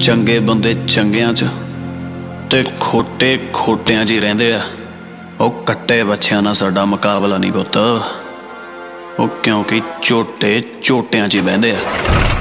चंगे बंदे चंगियां च ते खोटे खोटियां च ही रहिंदे आ। ओ कट्टे बच्छियां नाल साडा मुकाबला नहीं पुत्त, ओ क्योंकि झोटे झोटियां च ही बहिंदे आ।